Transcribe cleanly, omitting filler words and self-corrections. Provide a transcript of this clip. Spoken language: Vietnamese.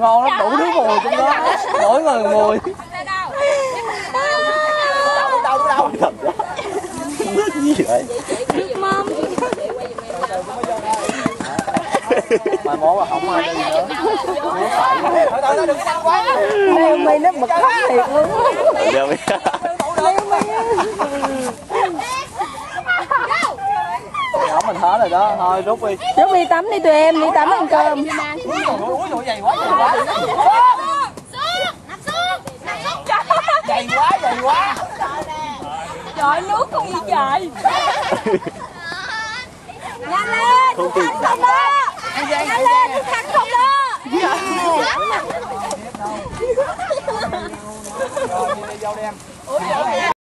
ngon lắm, đủ thứ mùi trong đó, mỗi người mùi. Đâu nước gì vậy? Nước mắm. Mà món là không ai đi nữa. Thôi đừng xanh quá. Leo mi nó bực khóc thiệt luôn. Leo mi. Nhỏ mình hết rồi đó, thôi rút đi. Rút đi tắm đi tụi em, đi tắm ăn cơm. Ui dày quá. Dày quá. Trời nước không gì trời. Nhanh lên, thức ăn không đó. Nhanh lên, thức ăn không đó. Dâu đen.